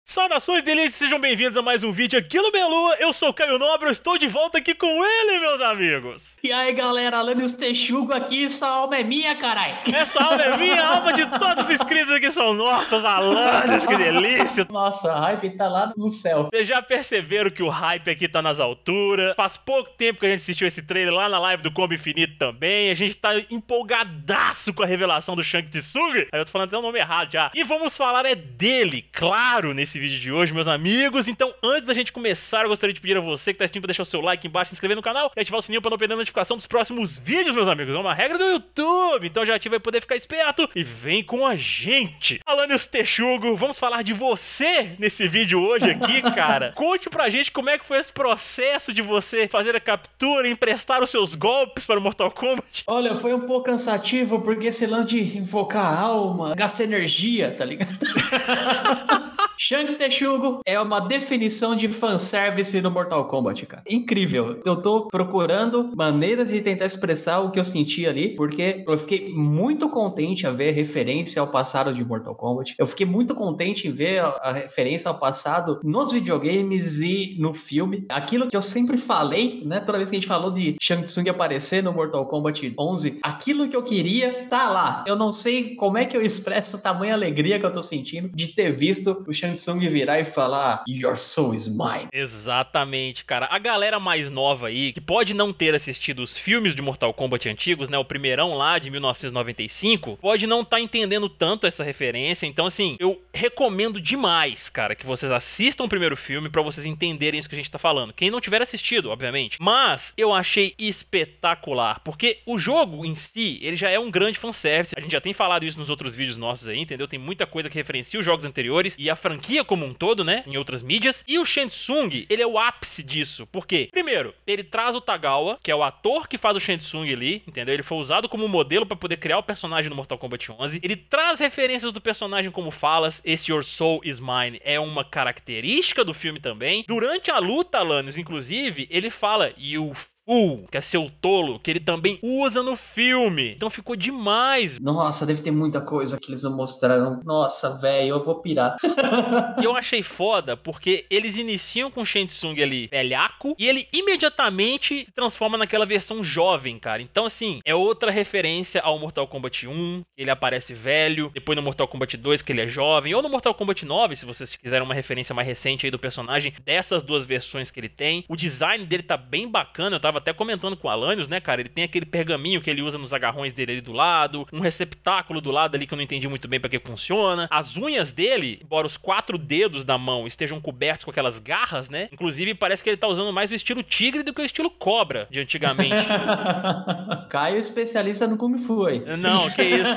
Saudações delícias, sejam bem-vindos a mais um vídeo aqui no Belua. Eu sou o Caio Nobre, eu estou de volta aqui com ele, meus amigos. E aí, galera, Alanios Texugo aqui, essa alma é minha, carai. Essa alma é minha, a alma de todos os inscritos aqui são nossas, Alanios, que delícia. Nossa, a hype tá lá no céu. Vocês já perceberam que o hype aqui tá nas alturas. Faz pouco tempo que a gente assistiu esse trailer lá na live do Combo Infinito também. A gente tá empolgadaço com a revelação do Shang Tsung. Aí eu tô falando até o nome errado já. E vamos falar dele, claro, nesse vídeo de hoje, meus amigos. Então, antes da gente começar, eu gostaria de pedir a você que tá assistindo pra deixar o seu like embaixo, se inscrever no canal e ativar o sininho pra não perder a notificação dos próximos vídeos, meus amigos. É uma regra do YouTube, então já ativa aí pra poder ficar esperto e vem com a gente. Alanios Texugo, vamos falar de você nesse vídeo hoje aqui, cara. Conte pra gente como é que foi esse processo de você fazer a captura e emprestar os seus golpes para o Mortal Kombat. Olha, foi um pouco cansativo, porque esse lance de invocar a alma gasta energia, tá ligado? Shang Texugo é uma definição de fanservice no Mortal Kombat, cara. Incrível. Eu tô procurando maneiras de tentar expressar o que eu senti ali, porque eu fiquei muito contente a ver a referência ao passado de Mortal Kombat. Eu fiquei muito contente em ver a referência ao passado nos videogames e no filme. Aquilo que eu sempre falei, né? Toda vez que a gente falou de Shang Tsung aparecer no Mortal Kombat 11, aquilo que eu queria tá lá. Eu não sei como é que eu expresso a tamanha alegria que eu tô sentindo de ter visto o Shang Tsung virar e falar Your soul is mine. Exatamente, cara. A galera mais nova aí, que pode não ter assistido os filmes de Mortal Kombat antigos, né, o primeirão lá de 1995, pode não estar entendendo tanto essa referência. Então, assim, eu recomendo demais, cara, que vocês assistam o primeiro filme pra vocês entenderem isso que a gente tá falando. Quem não tiver assistido, obviamente. Mas eu achei espetacular, porque o jogo em si, ele já é um grande fanservice. A gente já tem falado isso nos outros vídeos nossos aí, entendeu? Tem muita coisa que referencia os jogos anteriores e a franquia como um todo, né, em outras mídias. E o Shang Tsung, ele é o ápice disso. Por quê? Primeiro, ele traz o Tagawa, que é o ator que faz o Shang Tsung ali, entendeu? Ele foi usado como modelo pra poder criar o personagem no Mortal Kombat 11. Ele traz referências do personagem como falas. Esse Your Soul is Mine é uma característica do filme também. Durante a luta, Alanios, inclusive, ele fala You Fool, que é seu tolo, que ele também usa no filme. Então ficou demais. Nossa, deve ter muita coisa que eles não mostraram. Nossa, velho, eu vou pirar. E eu achei foda porque eles iniciam com o Shang Tsung ali velhaco e ele imediatamente se transforma naquela versão jovem, cara. Então, assim, é outra referência ao Mortal Kombat 1, que ele aparece velho, depois no Mortal Kombat 2, que ele é jovem, ou no Mortal Kombat 9, se vocês quiserem uma referência mais recente aí do personagem, dessas duas versões que ele tem. O design dele tá bem bacana, eu tava até comentando com o Alanios, né, cara? Ele tem aquele pergaminho que ele usa nos agarrões dele ali do lado, um receptáculo do lado ali que eu não entendi muito bem pra que funciona. As unhas dele, embora os 4 dedos da mão estejam cobertos com aquelas garras, né? Inclusive, parece que ele tá usando mais o estilo tigre do que o estilo cobra de antigamente. Caio, especialista no Kung Fu aí. Não, que isso.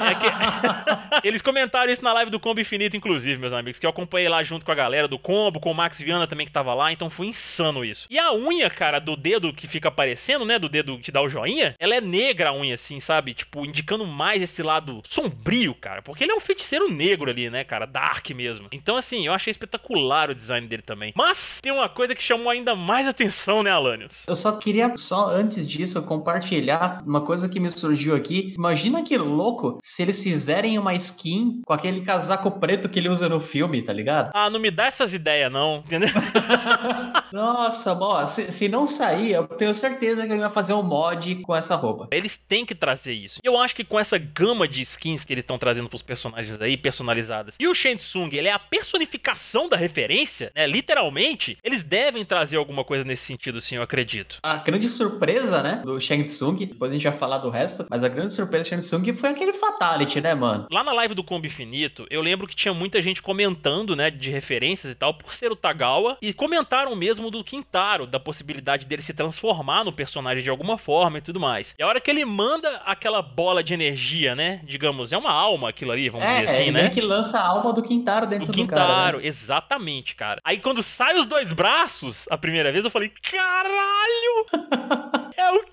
Eles comentaram isso na live do Combo Infinito, inclusive, meus amigos, que eu acompanhei lá junto com a galera do Combo, com o Max Viana também que tava lá, então foi insano isso. E a unha, cara, do dedo que fica aparecendo, né, do dedo que te dá o joinha, ela é negra a unha, assim, sabe? Tipo, indicando mais esse lado sombrio, cara, porque ele é um feiticeiro negro ali, né, cara, dark mesmo. Então, assim, eu achei espetacular o design dele também. Mas tem uma coisa que chamou ainda mais atenção, né, Alanios? Eu só queria, antes disso, compartilhar uma coisa que me surgiu aqui. Imagina que louco se eles fizerem uma skin com aquele casaco preto que ele usa no filme, tá ligado? Ah, não me dá essas ideias, não, entendeu? Nossa, ó, se não sair, eu tenho certeza que ele vai fazer um mod com essa roupa. Eles têm que trazer isso. E eu acho que com essa gama de skins que eles estão trazendo pros personagens aí, personalizadas, e o Shang Tsung, ele é a personificação da referência, né, literalmente, eles devem trazer alguma coisa nesse sentido, sim, eu acredito. A grande surpresa, né, do Shang Tsung, depois a gente vai falar do resto, mas a grande surpresa do Shang Tsung foi aquele Fatality, né, mano? Lá na live do Combo Infinito, eu lembro que tinha muita gente comentando, né, de referências e tal, por ser o Tagawa, e comentaram mesmo do Kintaro, da possibilidade dele se transformar no personagem de alguma forma e tudo mais. E a hora que ele manda aquela bola de energia, né, digamos, é uma alma aquilo ali, vamos dizer assim, né? É, que lança a alma do Quintaro dentro do Quintaro, cara, né? Exatamente, cara. Aí quando sai os dois braços, a primeira vez eu falei, caralho! É o Quintaro!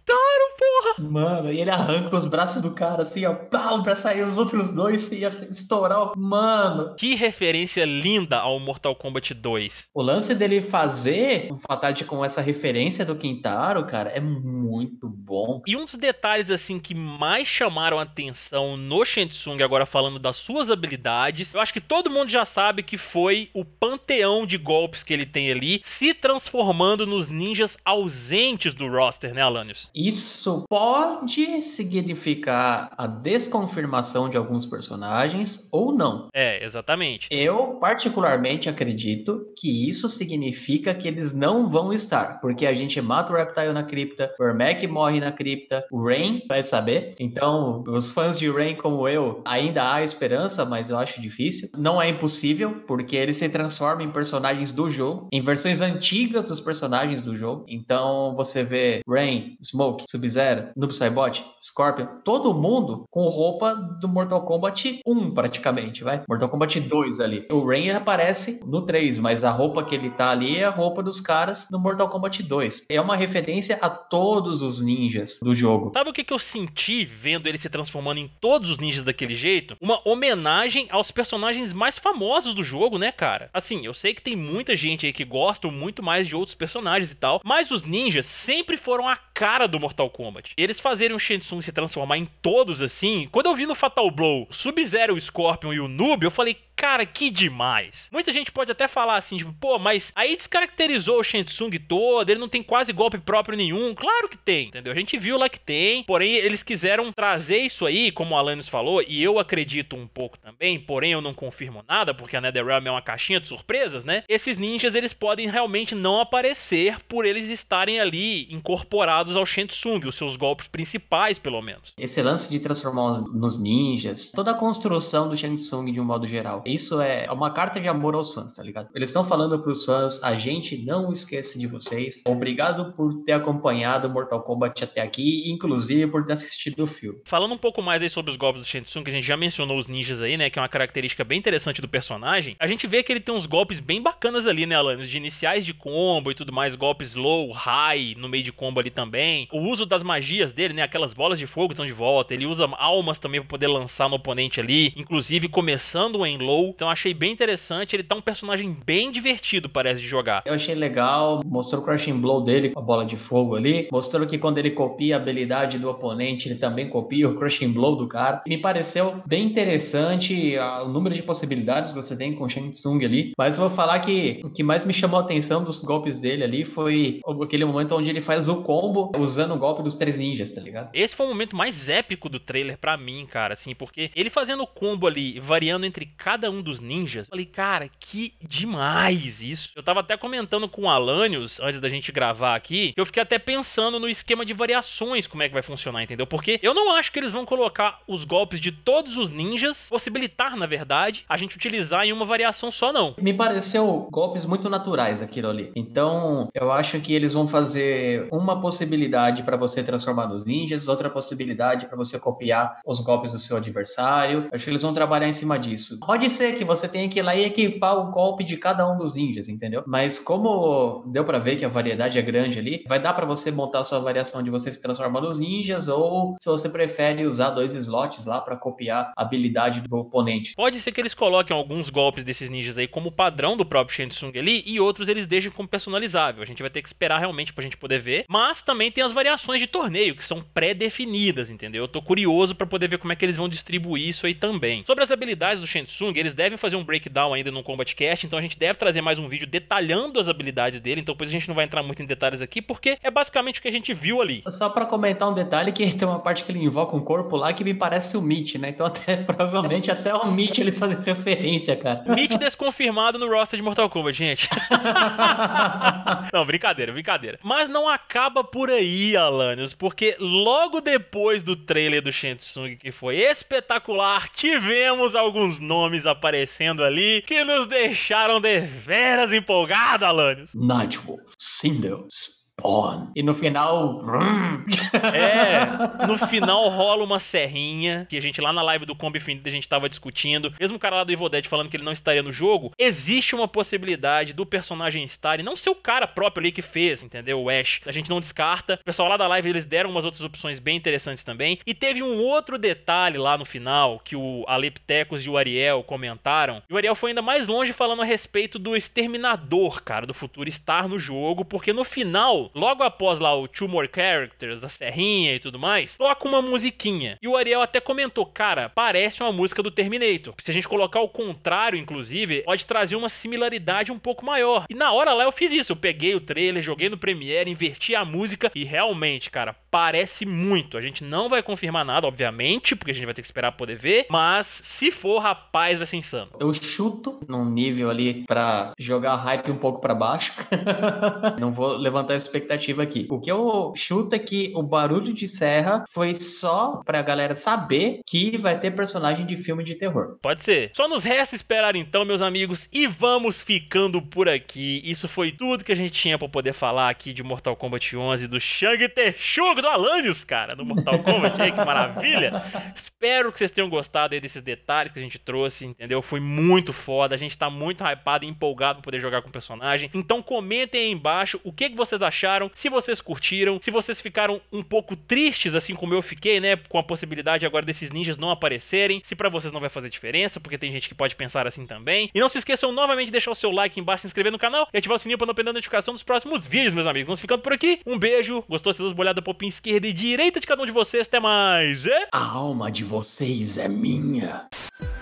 mataram, porra! Mano, e ele arranca os braços do cara assim, ó, pau, pra sair os outros dois e ia estourar. Mano. Que referência linda ao Mortal Kombat 2. O lance dele fazer o Fatality com essa referência do Kintaro, cara, é muito bom. E um dos detalhes, assim, que mais chamaram a atenção no Shang Tsung, agora falando das suas habilidades, eu acho que todo mundo já sabe que foi o panteão de golpes que ele tem ali, se transformando nos ninjas ausentes do roster, né, Alanios? Isso pode significar a desconfirmação de alguns personagens ou não. É, exatamente. Eu, particularmente, acredito que isso significa que eles não vão estar, porque a gente mata o Reptile na cripta, o Ermac morre na cripta, o Rain vai saber. Então, os fãs de Rain como eu, ainda há esperança, mas eu acho difícil. Não é impossível, porque ele se transforma em personagens do jogo, em versões antigas dos personagens do jogo. Então, você vê Rain, Smoke, Sub-Zero, Noob Saibot, Scorpion, todo mundo com roupa do Mortal Kombat 1 praticamente, vai? Mortal Kombat 2 ali. O Rain aparece no 3, mas a roupa que ele tá ali é a roupa dos caras no Mortal Kombat 2. É uma referência a todos os ninjas do jogo. Sabe o que eu senti vendo ele se transformando em todos os ninjas daquele jeito? Uma homenagem aos personagens mais famosos do jogo, né, cara? Assim, eu sei que tem muita gente aí que gosta muito mais de outros personagens e tal, mas os ninjas sempre foram a cara do Mortal Kombat. Eles fazerem o Shang Tsung se transformar em todos assim, quando eu vi no Fatal Blow o Sub-Zero, o Scorpion e o Noob, eu falei, cara, que demais. Muita gente pode até falar assim, tipo, pô, mas aí descaracterizou o Shang Tsung todo, ele não tem quase golpe próprio nenhum. Claro que tem, entendeu? A gente viu lá que tem, porém eles quiseram trazer isso aí, como o Alanis falou, e eu acredito um pouco também, porém eu não confirmo nada, porque a NetherRealm é uma caixinha de surpresas, né? Esses ninjas, eles podem realmente não aparecer por eles estarem ali incorporados ao Shang Tsung, os seus golpes principais, pelo menos. Esse lance de transformar nos ninjas, toda a construção do Shang Tsung de um modo geral, isso é uma carta de amor aos fãs, tá ligado? Eles estão falando pros fãs, a gente não esquece de vocês. Obrigado por ter acompanhado Mortal Kombat até aqui, inclusive por ter assistido o filme. Falando um pouco mais aí sobre os golpes do Shang Tsung, que a gente já mencionou os ninjas aí, né, que é uma característica bem interessante do personagem, a gente vê que ele tem uns golpes bem bacanas ali, né, Alanis? De iniciais de combo e tudo mais, golpes low, high, no meio de combo ali também. O uso das magias dele, né, aquelas bolas de fogo estão de volta, ele usa almas também pra poder lançar no oponente ali, inclusive começando em low. Então achei bem interessante, ele tá um personagem bem divertido, parece, de jogar. Eu achei legal, mostrou o Crushing Blow dele com a bola de fogo ali, mostrou que quando ele copia a habilidade do oponente, ele também copia o Crushing Blow do cara. E me pareceu bem interessante o número de possibilidades que você tem com o Shang Tsung ali, mas eu vou falar que o que mais me chamou a atenção dos golpes dele ali foi aquele momento onde ele faz o combo usando o golpe dos 3 ninjas, tá ligado? Esse foi o momento mais épico do trailer pra mim, cara, assim, porque ele fazendo o combo ali, variando entre cada um dos ninjas, eu falei, cara, que demais isso. Eu tava até comentando com o Alanios, antes da gente gravar aqui, que eu fiquei até pensando no esquema de variações, como é que vai funcionar, entendeu? Porque eu não acho que eles vão colocar os golpes de todos os ninjas, possibilitar, na verdade, a gente utilizar em uma variação só, não. Me pareceu golpes muito naturais aquilo ali. Então, eu acho que eles vão fazer uma possibilidade pra você transformar nos ninjas, outra possibilidade pra você copiar os golpes do seu adversário. Acho que eles vão trabalhar em cima disso. Pode ser que você tenha que ir lá e equipar o golpe de cada um dos ninjas, entendeu? Mas como deu pra ver que a variedade é grande ali, vai dar pra você montar a sua variação de você se transformar nos ninjas, ou se você prefere usar 2 slots lá pra copiar a habilidade do oponente. Pode ser que eles coloquem alguns golpes desses ninjas aí como padrão do próprio Shang Tsung ali, e outros eles deixem como personalizável. A gente vai ter que esperar realmente pra gente poder ver. Mas também tem as variações de torneio, que são pré-definidas, entendeu? Eu tô curioso pra poder ver como é que eles vão distribuir isso aí também. Sobre as habilidades do Shang Tsung, eles devem fazer um breakdown ainda no Combat Cast, então a gente deve trazer mais um vídeo detalhando as habilidades dele, então depois a gente não vai entrar muito em detalhes aqui, porque é basicamente o que a gente viu ali. Só pra comentar um detalhe, que tem uma parte que ele invoca um corpo lá que me parece o Mitch, né? Então até, provavelmente até o Mitch eles fazem referência, cara. Mitch desconfirmado no roster de Mortal Kombat, gente. Não, brincadeira, brincadeira. Mas não acaba por aí, Alanios, porque logo depois do trailer do Shang Tsung, que foi espetacular, tivemos alguns nomes aparecendo ali que nos deixaram deveras empolgados, Alanios. Nightwolf, Sindel, Spawn. E no final... No final rola uma serrinha, que a gente lá na live do Combo Infinito a gente tava discutindo. Mesmo o cara lá do Evil Dead falando que ele não estaria no jogo, existe uma possibilidade do personagem estar e não ser o cara próprio ali que fez, entendeu? O Ash. A gente não descarta. O pessoal lá da live, eles deram umas outras opções bem interessantes também. E teve um outro detalhe lá no final, que o Aleptecos e o Ariel comentaram. E o Ariel foi ainda mais longe falando a respeito do Exterminador, cara, do futuro estar no jogo, porque no final, logo após lá o Two More Characters, a serrinha e tudo mais, toca uma musiquinha. E o Ariel até comentou, cara, parece uma música do Terminator. Se a gente colocar o contrário, inclusive, pode trazer uma similaridade um pouco maior. E na hora lá eu fiz isso, eu peguei o trailer, joguei no Premiere, inverti a música e realmente, cara, parece muito. A gente não vai confirmar nada, obviamente, porque a gente vai ter que esperar pra poder ver, mas se for, rapaz, vai ser insano. Eu chuto num nível ali pra jogar a hype um pouco pra baixo. Não vou levantar a expectativa aqui. O que eu chuto é que o barulho de serra foi só pra galera saber que vai ter personagem de filme de terror. Pode ser. Só nos resta esperar então, meus amigos, e vamos ficando por aqui. Isso foi tudo que a gente tinha pra poder falar aqui de Mortal Kombat 11, do Shang Tsung, do Alanios, cara, no Mortal Kombat. Aí, que maravilha. Espero que vocês tenham gostado aí desses detalhes que a gente trouxe, entendeu? Foi muito foda, a gente tá muito hypado e empolgado pra poder jogar com o personagem. Então comentem aí embaixo o que vocês acharam, se vocês curtiram, se vocês ficaram um pouco tristes, assim como eu fiquei, né, com a possibilidade agora desses ninjas não aparecerem, se pra vocês não vai fazer diferença, porque tem gente que pode pensar assim também. E não se esqueçam novamente de deixar o seu like embaixo, se inscrever no canal e ativar o sininho pra não perder a notificação dos próximos vídeos, meus amigos. Vamos ficando por aqui, um beijo, gostou? Se dá uma olhada pro pin esquerda e direita de cada um de vocês, até mais, A alma de vocês é minha.